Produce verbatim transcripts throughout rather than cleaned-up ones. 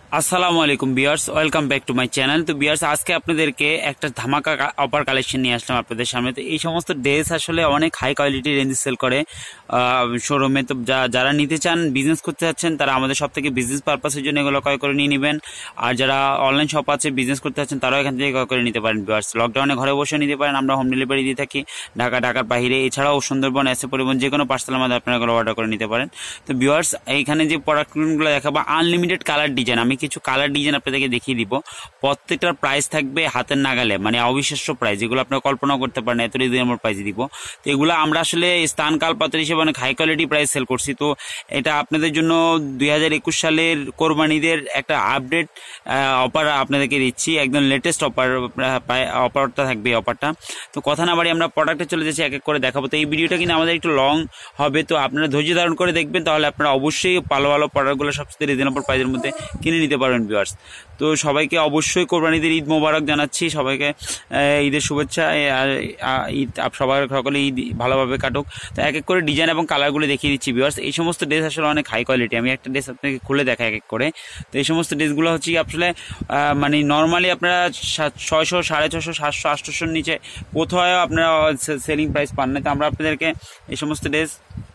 আসসালামু আলাইকুম viewers, welcome back to my channel. তো ভিউয়ার্স, আজকে আপনাদেরকে একটা ধামাকা অফার কালেকশন নিয়ে আসলাম আপনাদের সামনে। তো এই সমস্ত ড্রেস আসলে অনেক হাই কোয়ালিটি রেঞ্জে সেল করে শোরুমে। তো যারা নিতে চান, বিজনেস করতে চাচ্ছেন, তারা আমাদের সব থেকে বিজনেস পারপাসের জন্য এগুলো ক্রয় করে নিয়ে নেবেন। আর যারা অনলাইন শপ আছে, বিজনেস করতে চাচ্ছেন, তারাও এখান থেকে ক্রয় করে নিতে পারেন। ভিউয়ার্স, লকডাউনে ঘরে বসে নিতে পারেন, আমরা হোম ডেলিভারি দিয়ে থাকি ঢাকা, ঢাকার বাইরে, এছাড়াও সুন্দরবন, এসে পরিবহন, যে কোনো পার্সেলের মধ্যে আপনারা এগুলো অর্ডার করে নিতে পারেন। তো ভিউয়ার্স, এইখানে যে প্রোডাক্টগুলো দেখাবো আনলিমিটেড কালার ডিজাইন, আমি কিছু কালার ডিজাইন আপনাদেরকে দেখিয়ে দিব। প্রত্যেকটার প্রাইস থাকবে হাতের নাগালে, মানে অবিশ্বাস্য প্রাইস, যেগুলো আপনারা কল্পনা করতে পারেন, এত রিজনেবল প্রাইস দিব। তো এগুলো আমরা আসলে স্থান কাল পাত্র হিসেবে অনেক হাই কোয়ালিটি প্রাইস সেল করছি। তো এটা আপনাদের জন্য দুই হাজার একুশ সালের কোরবানিদের একটা আপডেট অফার আপনাদেরকে দিচ্ছি, একদম লেটেস্ট অফার অফারটা থাকবে, অফারটা। তো কথা না বাড়ি আমরা প্রোডাক্টে চলে যাচ্ছি, এক এক করে দেখাবো। তো এই ভিডিওটা কিন্তু আমাদের একটু লং হবে, তো আপনারা ধৈর্য ধারণ করে দেখবেন, তাহলে আপনারা অবশ্যই ভালো ভালো প্রোডাক্টগুলো সবচেয়ে রিজনেবল প্রাইসের মধ্যে কিনে নিতে পারবেন ভিউয়ার্স। তো সবাইকে অবশ্যই কোরবানিদের ঈদ মোবারক জানাচ্ছি, সবাইকে ঈদের শুভেচ্ছা। ঈদ সবার সকলে ঈদ ভালোভাবে কাটুক। তো এক এক করে ডিজাইন এবং কালারগুলো দেখিয়ে দিচ্ছি ভিউয়ার্স। এই সমস্ত ড্রেস আসলে অনেক হাই কোয়ালিটি, আমি একটা ড্রেস আপনাকে খুলে দেখাই এক এক করে। তো এই সমস্ত ড্রেসগুলো হচ্ছে আসলে মানে নর্মালি আপনারা ছয়শো, সাড়ে ছশো, সাতশো, আটশোশোর নিচে কোথাও আপনারা সেলিং প্রাইস পান না। তো আমরা আপনাদেরকে এই সমস্ত ড্রেস,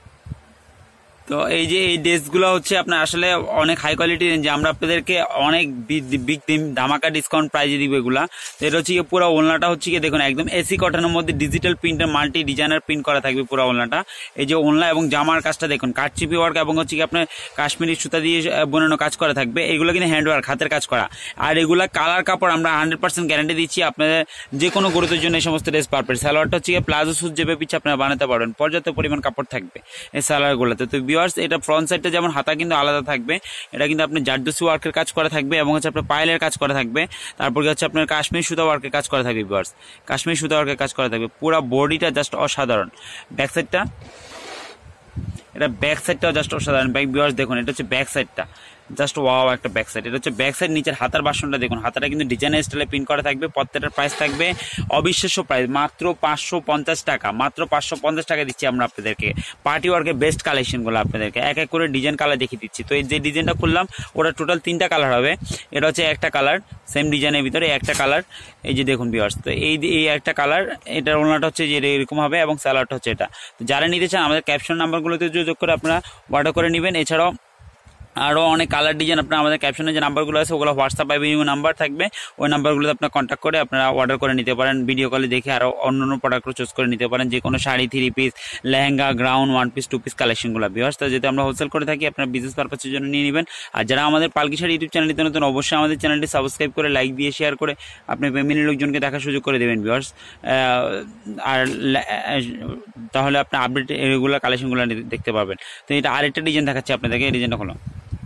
তো এই যে এই ড্রেসগুলো হচ্ছে আপনার আসলে অনেক হাই কোয়ালিটি রেঞ্জে, আমরা আপনাদেরকে অনেক বিগ ধামাকা ডিসকাউন্ট প্রাইজে দিব এগুলা। তো এটা হচ্ছে পুরো ওলনাটা হচ্ছে কি দেখুন, একদম এসি কটনের মধ্যে ডিজিটাল প্রিন্টের মাল্টি ডিজাইনার প্রিন্ট করা থাকবে পুরো ওলনাটা। এই যে ওলনা এবং জামার কাজটা দেখুন, কাঠচিপি ওয়ার্ক এবং হচ্ছে কি আপনার কাশ্মীরি সুতা দিয়ে বোনানো কাজ করা থাকবে। এগুলো কিন্তু হ্যান্ড ওয়ার্ক, হাতের কাজ করা। আর এগুলা কালার কাপড় আমরা হান্ড্রেড পার্সেন্ট গ্যারান্টি দিচ্ছি আপনাদের যে কোনো গুরুত্বের জন্য এই সমস্ত ড্রেস পারফেক্ট। সালোয়ারটা হচ্ছে প্লাজো সুট যেভাবে পিছিয়ে আপনারা বানাতে পারবেন, পর্যাপ্ত পরিমাণ কাপড় থাকবে এই সালোয়ারগুলোতে। তো এটা ফ্রন্ট সাইডটা যেমন হাতা কিন্তু আলাদা থাকবে, এটা কিন্তু আপনার জারদোসি ওয়ার্কের কাজ করা থাকবে এবং হচ্ছে আপনার পায়েলের কাজ করা থাকবে। তারপর হচ্ছে আপনার কাশ্মীর সুতা ওয়ার্কের কাজ করা থাকবে ভিউয়ার্স, কাশ্মীর সুতা ওয়ার্কের কাজ করা থাকবে। পুরো বডিটা জাস্ট অসাধারণ। ব্যাক সাইডটা, এটা ব্যাক সাইডটাও জাস্ট অসাধারণ ব্যাক ভিউয়ার্স। দেখুন এটা হচ্ছে ব্যাক সাইডটা, জাস্ট ওয়াও একটা ব্যাক সাইড। এটা হচ্ছে ব্যাক সাইড। নিচের হাতার বাসনটা দেখুন, হাতাটা কিন্তু ডিজাইনের স্টাইলে প্রিন্ট করা থাকবে। প্রত্যেকটার প্রাইস থাকবে অবিশ্বাস্য প্রাইস, মাত্র পাঁচশো পঞ্চাশ টাকা। মাত্র পাঁচশো পঞ্চাশ টাকা দিচ্ছি আমরা আপনাদেরকে। পার্টি ওয়ার্কের বেস্ট কালেকশনগুলো আপনাদেরকে এক এক করে ডিজাইন কালার দেখিয়ে দিচ্ছি। তো এই যে ডিজাইনটা খুললাম, ওটা টোটাল তিনটা কালার হবে। এটা হচ্ছে একটা কালার, সেম ডিজাইনের ভিতরে একটা কালার। এই যে দেখুন ভিউয়ার্স, তো এই এই একটা কালার, এটার ওলনাটা হচ্ছে যে এরকম হবে এবং স্যালাডটা হচ্ছে এটা। তো যারা নিতে চান আমাদের ক্যাপশন নাম্বারগুলোতে যোগাযোগ করে আপনারা অর্ডার করে নেবেন। এছাড়াও আরও অনেক কালার ডিজাইন আপনারা আমাদের ক্যাপশনে যে নাম্বারগুলো আছে ওগুলো হোয়াটসঅ্যাপ বা বিভিন্ন নাম্বার থাকবে, ওই নাম্বারগুলোতে আপনারা কন্ট্যাক্ট করে আপনারা অর্ডার করে নিতে পারেন। ভিডিও কলে দেখে আরও অন্য অন্য প্রোডাক্টও চুজ করে নিতে পারেন, যে কোনো শাড়ি, থ্রি পিস, লেহেঙ্গা, গ্রাউন্ড, ওয়ান পিস, টু পিস কালেকশনগুলো ভিউয়ার্স। তো যেহেতু আমরা হোলসেল করে থাকি, আপনারা বিজনেস পারপাসের জন্য নিয়ে নেবেন। আর যারা আমাদের পালকি শাড়ি ইউটিউব চ্যানেলটিতে নতুন, অবশ্যই আমাদের চ্যানেলটি সাবস্ক্রাইব করে লাইক দিয়ে শেয়ার করে আপনি ফ্যামিলির লোকজনকে দেখার সুযোগ করে দেবেন ভিউয়ার্স। আর তাহলে আপনার আপডেট রেগুলার কালেকশনগুলো দেখতে পাবেন। তো এটা আরেকটা ডিজাইন দেখাচ্ছি আপনাদেরকে, এই ডিজাইনটা হলো।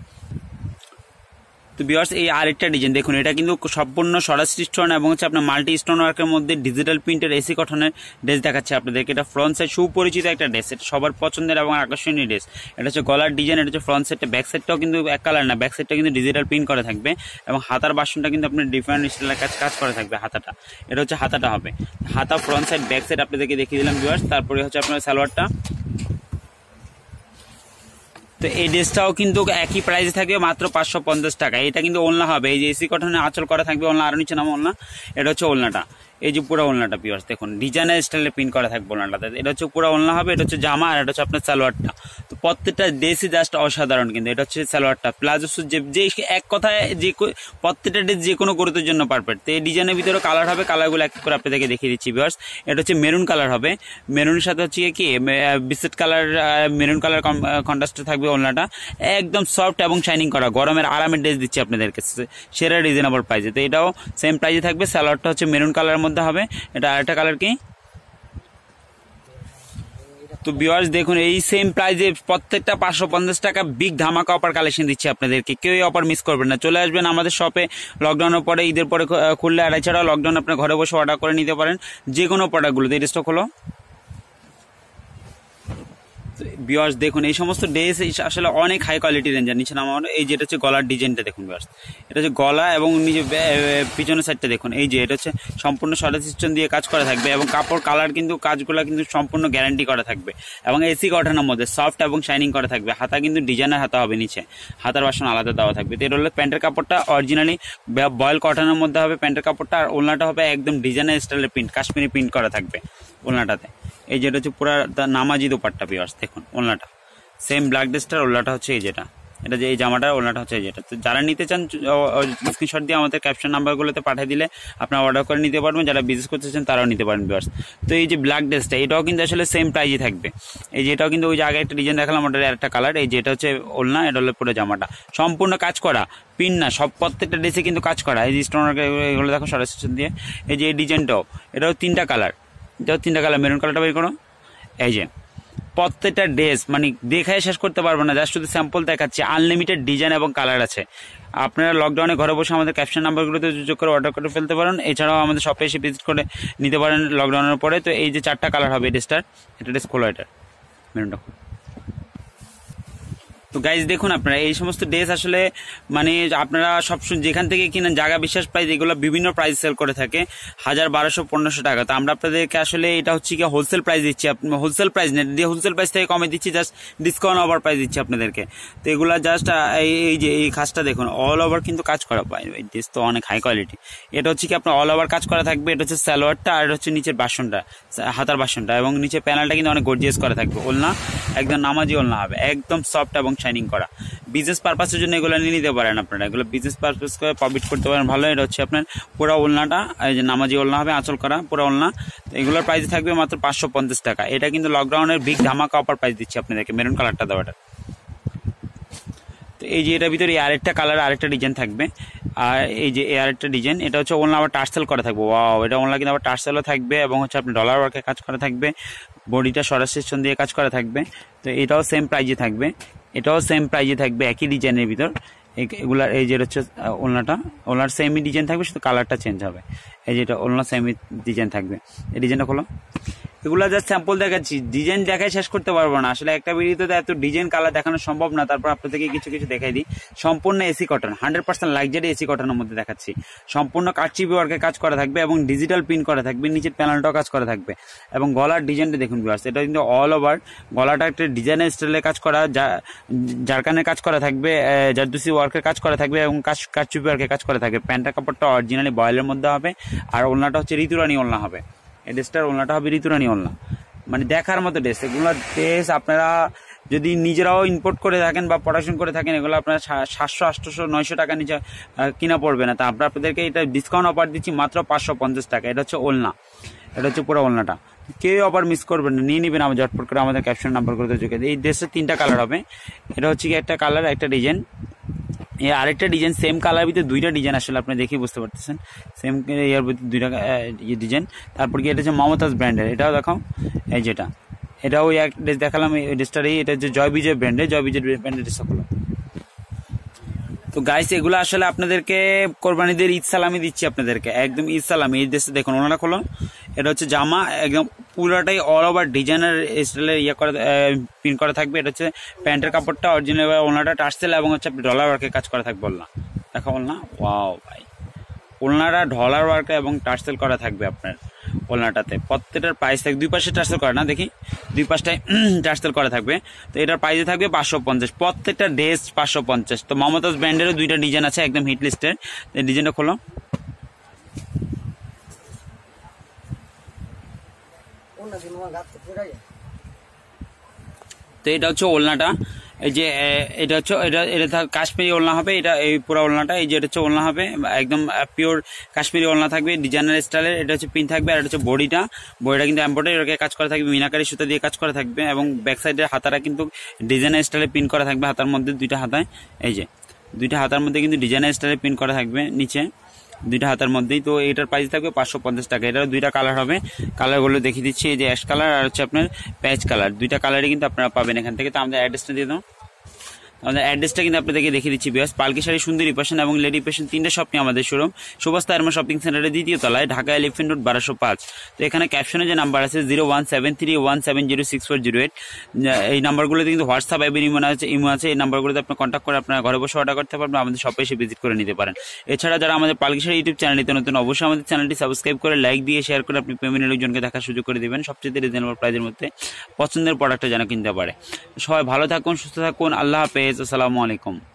তো ভিউয়ার্স, এই আরেকটা ডিজাইন দেখুন, এটা কিন্তু সম্পূর্ণ সরাসরি স্টোন এবং হচ্ছে আপনার মাল্টি স্টোন ওয়ার্কের মধ্যে ডিজিটাল প্রিন্টের এসি কটনের ড্রেস দেখাচ্ছে আপনাদেরকে। এটা ফ্রন্ট সাইড সুপরিচিত একটা ড্রেস, এটা সবার পছন্দের এবং আকর্ষণীয় ড্রেস। এটা হচ্ছে গলার ডিজাইন, এটা হচ্ছে ফ্রন্ট সাইডটা। ব্যাক সাইডটাও কিন্তু এক কালার না, ব্যাক সাইডটা কিন্তু ডিজিটাল প্রিন্ট করা থাকবে এবং হাতার বাসনটা কিন্তু আপনার ডিফারেন্ট স্টাইলের কাজ কাজ করা থাকবে। হাতাটা, এটা হচ্ছে হাতাটা হবে। হাতা, ফ্রন্ট সাইড, ব্যাক সাইড আপনাদেরকে দেখিয়ে দিলাম ভিউয়ার্স। তারপরে হচ্ছে আপনার সালোয়ারটা। তো এই ড্রেসটাও কিন্তু একই প্রাইসে থাকবে, মাত্র পাঁচশো পঞ্চাশ টাকা। এটা কিন্তু ওলনা হবে, এই যে এসি কটনে আঁচল করা থাকবে, ওলনা আরো নিচে নাম ওলনা। এটা হচ্ছে ওলনাটা, এই যে পুরো ওলনাটা ভিউয়ার্স দেখুন, ডিজাইনের স্টাইলে প্রিন্ট করা থাকবে ওলনাটা। এটা হচ্ছে পুরো ওলনা হবে, এটা হচ্ছে জামা, আর এটা হচ্ছে আপনার সালোয়ারটা। তো প্রত্যেকটা ড্রেসই জাস্ট অসাধারণ। কিন্তু এটা হচ্ছে সালোয়ারটা, প্লাজো সুট, যে এক কথায় যে প্রত্যেকটা ড্রেস যে কোনো গুরুত্বের জন্য পারফেক্ট। তো এই ডিজাইনের ভিতরে কালার হবে, কালারগুলো এক করে আপনাদেরকে দেখিয়ে দিচ্ছি ভিউয়ার্স। এটা হচ্ছে মেরুন কালার হবে, মেরুনের সাথে হচ্ছে কি biscuit colour, maroon colour contrast থাকবে ওলনাটা। একদম সফট এবং শাইনিং করা, গরমের আরামের ড্রেস দিচ্ছি আপনাদেরকে সেরা রিজনেবল প্রাইসে। তো এটাও সেম প্রাইসে থাকবে। সালোয়ারটা হচ্ছে মেরুন কালারের মধ্যে হবে। এটা আরেকটা কালার কি। তো ভিউয়ার্স দেখুন, এই সেম প্রাইসে প্রত্যেকটা পাঁচশো পঞ্চাশ টাকা বিগ ধামাকা অফার কালেকশন দিচ্ছি আপনাদেরকে। কেউ এই অফার মিস করবেন না, চলে আসবেন আমাদের শপে। লকডাউনের পরে, ঈদের পরে খুললে, আর এছাড়াও লকডাউন আপনার ঘরে বসে অর্ডার করে নিতে পারেন যে কোনো প্রোডাক্টগুলো। এই ড্রেসটা খোলো, ভিউয়ার্স দেখুন এই সমস্ত ড্রেস আসলে অনেক হাই কোয়ালিটি রেঞ্জের। নিচে নামা এই যেটা হচ্ছে গলার ডিজাইনটা দেখুন ভিউয়ার্স, এটা হচ্ছে গলা এবং নিচে পিছনের সাইডটা দেখুন, এই যে এটা হচ্ছে সম্পূর্ণ সরা সিস্টেম দিয়ে কাজ করা থাকবে এবং কাপড় কালার কিন্তু কাজগুলো কিন্তু সম্পূর্ণ গ্যারান্টি করা থাকবে এবং এসি কটনের মধ্যে সফট এবং শাইনিং করা থাকবে। হাতা কিন্তু ডিজাইনের হাতা হবে, নিচে হাতার বাসন আলাদা দেওয়া থাকবে। তো এটা হলো প্যান্টের কাপড়টা অরিজিনালি বয়েল কটনের মধ্যে হবে প্যান্টের কাপড়টা, আর ওলনাটা হবে একদম ডিজাইনের স্টাইলের প্রিন্ট, কাশ্মীরি প্রিন্ট করা থাকবে ওলনাটাতে। এই যেটা হচ্ছে পুরা নামাজি দোপাট্টা ভিউয়ার্স দেখুন ওলনাটা সেম ব্ল্যাক ড্রেসটার ওলনাটা হচ্ছে এই যেটা, এটা যে এই জামাটার ওলনাটা হচ্ছে এই যেটা। তো যারা নিতে চান স্ক্রিনশট দিয়ে আমাদের ক্যাপশন নাম্বারগুলোতে পাঠিয়ে দিলে আপনারা অর্ডার করে নিতে পারবেন, যারা বিজনেস করতে চান তারাও নিতে পারেন ভিউয়ার্স। তো এই যে ব্ল্যাক ড্রেসটা এটাও কিন্তু আসলে সেম প্রাইজই থাকবে, এই যে এটাও কিন্তু ওই যে আগে একটা ডিজাইন দেখালাম ওটার একটা কালার, এই যে এটা হচ্ছে ওলনা, এটা হলো পুরো জামাটা সম্পূর্ণ কাজ করা, পিন না, সব প্রত্যেকটা ড্রেসে কিন্তু কাজ করা। এই যে স্টোন এগুলো দেখো সরাসরি দিয়ে, এই যে এই ডিজাইনটাও এটাও তিনটা কালার, এটাও তিনটা কালার, মেরুন কালারটা বের করো। এই যে প্রত্যেকটা ড্রেস মানে দেখায় শেষ করতে পারবো না, জাস্ট শুধু স্যাম্পল দেখাচ্ছি, আনলিমিটেড ডিজাইন এবং কালার আছে। আপনারা লকডাউনে ঘরে বসে আমাদের ক্যাপশন নাম্বারগুলোতে যোগ করে অর্ডার করে ফেলতে পারেন, এছাড়াও আমাদের শপে এসে ভিজিট করে নিতে পারেন লকডাউনের পরে। তো এই যে চারটা কালার হবে এই ড্রেসটার, এটা ড্রেস খোলো, এটার মেরুনটা। তো গাইজ দেখুন আপনারা এই সমস্ত ড্রেস আসলে মানে আপনারা সব যেখান থেকে কিনেন জায়গা বিশ্বাস প্রাইস, এগুলো বিভিন্ন প্রাইস সেল করে থাকে হাজার বারোশো পনেরোশো টাকা। তো আমরা আপনাদেরকে আসলে এটা হচ্ছে কি হোলসেল প্রাইস দিচ্ছি, হোলসেল প্রাইস নেই দিয়ে হোলসেল প্রাইস থেকে কমে দিচ্ছি, জাস্ট ডিসকাউন্ট ওভার প্রাইস দিচ্ছি আপনাদেরকে। তো এগুলা জাস্ট এই যে এই কাজটা দেখুন অল ওভার কিন্তু কাজ করা পায়, এই ড্রেস তো অনেক হাই কোয়ালিটি। এটা হচ্ছে কি আপনার অল ওভার কাজ করা থাকবে, এটা হচ্ছে সালোয়ারটা আর হচ্ছে নিচের বাসনটা, হাতার বাসনটা এবং নিচের প্যানেলটা কিন্তু অনেক গর্জিয়াস করা থাকবে। ওলনা একদম নামাজি ওলনা হবে, একদম সফট এবং শাইনিং করা। বিজনেস পারপাসের জন্য এগুলো নিয়ে নিতে পারেন আপনারা, এগুলো বিজনেস পারপাস করে প্রফিট করতে পারেন ভালো। এটা হচ্ছে আপনার পুরো ওলনাটা, এই যে নামাজি ওলনা হবে, আঁচল করা পুরো ওলনা। তো এগুলোর প্রাইস থাকবে মাত্র পাঁচশো পঞ্চাশ টাকা। এটা কিন্তু লকডাউনের বিগ ধামাকা অফার প্রাইস দিচ্ছি আপনাদেরকে, মেরুন কালারটা দেওয়াটা। তো এই যে এটার ভিতরে আরেকটা কালার আরেকটা ডিজাইন থাকবে, আর এই যে এই আরেকটা ডিজাইন, এটা হচ্ছে ওলনা আবার টার্সেল করা থাকবে। ওয়াও, এটা ওলনা কিন্তু আবার টার্সেলও থাকবে এবং হচ্ছে আপনি ডলার ওয়ার্কে কাজ করা থাকবে, বডিটা সরাসরি দিয়ে কাজ করা থাকবে। তো এটাও সেম প্রাইজে থাকবে, এটাও সেম প্রাইজে থাকবে একই ডিজাইনের ভিতর। এগুলার এই যে হচ্ছে ওলনাটা, ওলনার সেমই ডিজাইন থাকবে, শুধু কালারটা চেঞ্জ হবে। এই যেটা ওলনা সেমই ডিজাইন থাকবে, এই ডিজাইনটা খোলো। এগুলো জাস্ট স্যাম্পল দেখাচ্ছি, ডিজাইন দেখায় শেষ করতে পারবো না আসলে, একটা ভিডিওতে এত ডিজাইন কালার দেখানো সম্ভব না। তারপর আপনাদেরকে কিছু কিছু দেখাই দিই। সম্পূর্ণ AC cotton, hundred percent luxury AC কটনের মধ্যে দেখাচ্ছি। সম্পূর্ণ কাটচিপি ওয়ার্কে কাজ করা থাকবে এবং ডিজিটাল প্রিন্ট করা থাকবে, নিচের প্যানেলটাও কাজ করা থাকবে এবং গলার ডিজাইনটা দেখুন ভিউয়ার্স, এটা কিন্তু অল ওভার গলাটা একটা ডিজাইনের স্টাইলে কাজ করা, জারকানের কাজ করা থাকবে, জারদুসি ওয়ার্কের কাজ করা থাকবে এবং কাটচিপি ওয়ার্কের কাজ করা থাকবে। প্যান্টের কাপড়টা অরিজিনালি বয়েলের মধ্যে হবে আর ওলনাটা হচ্ছে ঋতুরানী ওলনা হবে। এই ড্রেসটার ওলনাটা হবে ঋতুরানী ওলনা, মানে দেখার মতো ড্রেস। এগুলো ড্রেস আপনারা যদি নিজেরাও ইম্পোর্ট করে থাকেন বা প্রোডাকশন করে থাকেন, এগুলো আপনারা সাতশো আটশোশো নয়শো টাকা নিচে কিনা পড়বে না। তা আমরা আপনাদেরকে এটা ডিসকাউন্ট অফার দিচ্ছি মাত্র পাঁচশো পঞ্চাশ টাকা। এটা হচ্ছে ওলনা, এটা হচ্ছে পুরো ওলনাটা, কেউ অফার মিস করবেন না, নিয়ে নেবেন আমার ঝটপট করে আমাদের ক্যাপশন নাম্বার করে যোগাযোগ। এই ড্রেসের তিনটা কালার হবে, এটা হচ্ছে কি একটা কালার একটা ডিজাইন, এই আরেকটা ডিজাইন সেম কালার ভিতরে দুইটা ডিজাইন আসলে আপনি দেখেই বুঝতে পারতেছেন, সেম ইয়ার ভিতরে দুইটা ডিজাইন। তারপর কি এটা হচ্ছে মমতাজ ব্র্যান্ডের, এটাও দেখাও। এই যেটা এটাও এক ড্রেস দেখালাম, এই ড্রেসটার এই এটা হচ্ছে জয় বিজয় ব্র্যান্ডের, জয় বিজয় ব্র্যান্ডের ড্রেস হলো। তো গাইস এগুলো আসলে আপনাদেরকে কোরবানিদের ঈদ সালামি দিচ্ছি আপনাদেরকে, একদম ঈদ সালামি। এই ড্রেসটা দেখুন ওনারা খোলো, এটা হচ্ছে জামা একদম পুরোটাই অল ওভার ডিজাইনার স্টাইলের ইয়ে করা প্রিন্ট করা থাকবে। এটা হচ্ছে প্যান্টের কাপড়টা অরিজিনাল, ওনাটা টার্সেল এবং হচ্ছে ডলার ওয়ার্কে কাজ করা থাকবে। ওলনা দেখা ওলনা, ওয়াও ভাই, ওলনাটা ডলার ওয়ার্কে এবং টার্সেল করা থাকবে আপনার ওলনাটাতে। প্রত্যেকটার প্রাইস থাকবে, দুই পাশে টার্সেল করা না, দেখি দুই পাশটায় টার্সেল করা থাকবে। তো এটার প্রাইসে থাকবে পাঁচশো পঞ্চাশ, প্রত্যেকটা ড্রেস পাঁচশো পঞ্চাশ। তো মমতাজ ব্র্যান্ডেরও দুইটা ডিজাইন আছে একদম হিট লিস্টের, এই ডিজাইনটা খোলো। তো এটা হচ্ছে ওলনাটা, এই যে এটা হচ্ছে এটা এটা কাশ্মীরি ওলনা হবে, এটা এই পুরো ওলনাটা, এই যে এটা হচ্ছে ওলনা হবে একদম পিওর কাশ্মীরি ওলনা থাকবে ডিজাইনার স্টাইলের। এটা হচ্ছে পিন থাকবে আর এটা হচ্ছে বডিটা, বডিটা কিন্তু এমব্রয়ডারি কাজ করা থাকবে, মিনাকারি সুতা দিয়ে কাজ করা থাকবে এবং ব্যাক সাইডের হাতাটা কিন্তু ডিজাইনার স্টাইলে পিন করা থাকবে। হাতার মধ্যে দুইটা হাতায়, এই যে দুইটা হাতার মধ্যে কিন্তু ডিজাইনার স্টাইলে পিন করা থাকবে নিচে দুইটা হাতার মধ্যেই। তো এটার প্রাইস থাকবে পাঁচশো পঞ্চাশ টাকা। এটার দুইটা কালার হবে, কালারগুলো দেখিয়ে দিচ্ছি, এই যে অ্যাশ কালার আর হচ্ছে আপনার প্যাচ কালার, দুইটা কালারই কিন্তু আপনারা পাবেন এখান থেকে। তো আমাদের অ্যাড্রেসটা দিয়ে দাও। আমাদের অ্যাড্রেসটা কিন্তু আপনাদেরকে দেখিয়ে দিচ্ছি ভিউয়ার্স। পালকি শাড়ি, সুন্দরী ফ্যাশন এবং লেডি ফ্যাশন তিনটা শপ নিয়ে আমাদের শোরুম সুভাষ তারমা শপিং সেন্টারের দ্বিতীয় তলায়, ঢাকা এলিফেন্ট রোড বারোশো পাঁচ। তো এখানে ক্যাপশনে যে নাম্বার আছে zero one seven three one seven zero six four zero eight, এই নাম্বারগুলোতে কিন্তু হোয়াটসঅ্যাপ এবং ইমো আছে ইমো আছে এই নাম্বারগুলোতে আপনি কন্ট্যাক্ট করে আপনারা ঘরে বসে অর্ডার করতে পারবেন, আমাদের শপে এসে ভিজিট করে নিতে পারেন। এছাড়া যারা আমাদের পালকি শাড়ি ইউটিউব চ্যানেলটিতে নতুন, অবশ্যই আমাদের চ্যানেলটি সাবস্ক্রাইব করে লাইক দিয়ে শেয়ার করে আপনি পেমেন্টের লোকজনকে দেখার সুযোগ করে দেবেন, সবচেয়ে রিজনেবল প্রাইসের মধ্যে পছন্দের প্রোডাক্টটা যেন কিনতে পারে। সবাই ভালো থাকুন, সুস্থ থাকুন, আল্লাহ হাফেজ, আসসালামু আলাইকুম।